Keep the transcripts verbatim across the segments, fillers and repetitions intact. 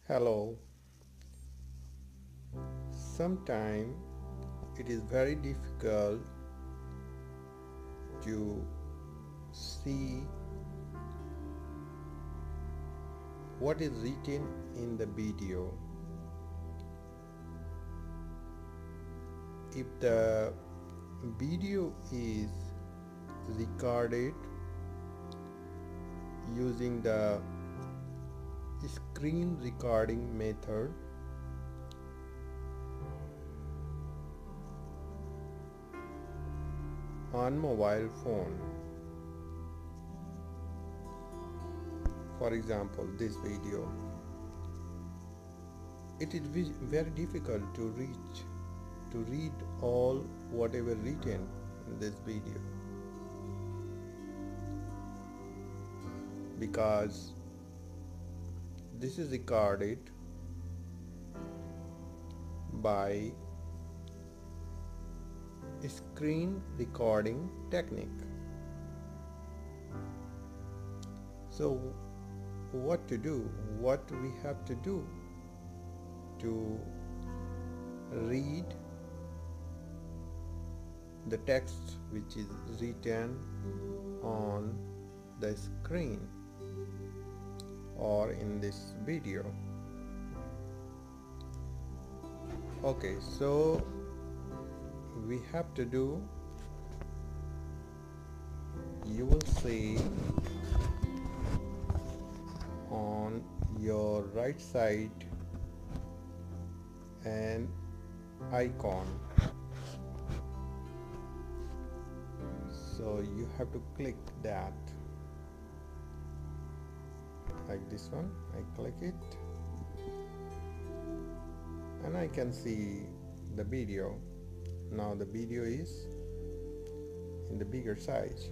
Hello. Sometimes it is very difficult to see what is written in the video. If the video is recorded using the screen recording method, on mobile phone, for example this video, it is very difficult to reach to read all whatever written in this video, because this is recorded by screen recording technique. So what to do, what we have to do to read the text which is written on the screen or in this video. Okay, so we have to do, you will see on your right side an icon, so you have to click that, like this one. I click it and I can see the video. Now the video is in the bigger size.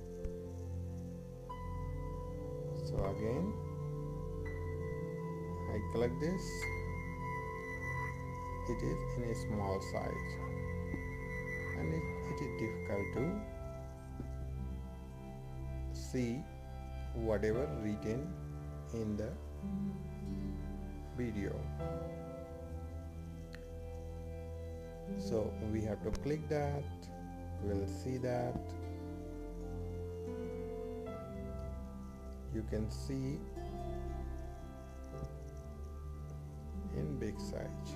So again I click this, it is in a small size and it, it is difficult to see whatever written in the video. So we have to click that, we'll see that. You can see in big size.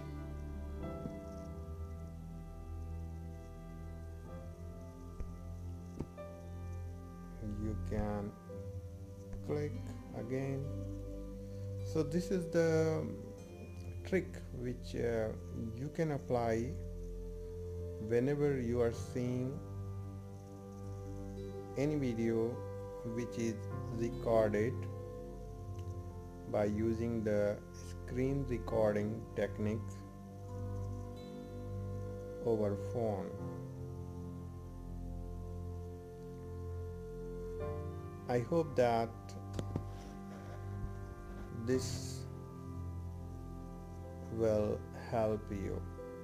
You can click again. So this is the trick which uh, you can apply whenever you are seeing any video which is recorded by using the screen recording technique over phone. I hope that this will help you.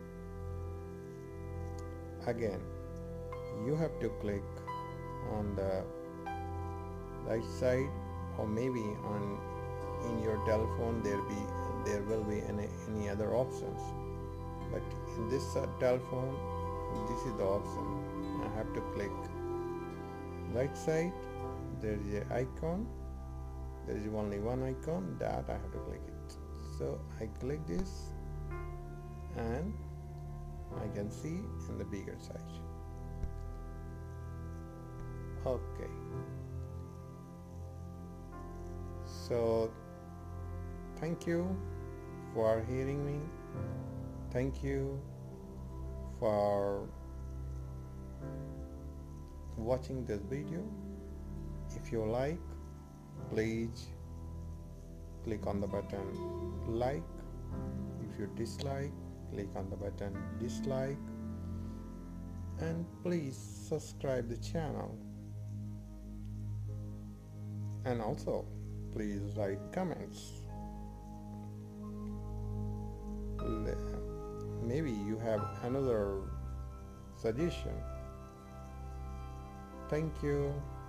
Again, you have to click on the right side, or maybe on in your telephone there be there will be any, any other options, but in this uh, telephone this is the option. I have to click right side, there is an icon, there is only one icon, that I have to click it. So I click this and I can see in the bigger size. Okay, so thank you for hearing me, thank you for watching this video. If you like, please click on the button like. If you dislike, click on the button dislike, and please subscribe the channel, and also please write comments. Maybe you have another suggestion. Thank you.